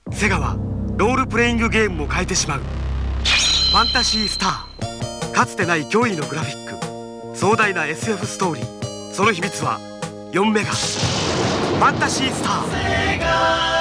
セガはロールプレイングゲームも変えてしまう。ファンタシースター、かつてない驚異のグラフィック、壮大な SF ストーリー、その秘密は4メガファンタシースター。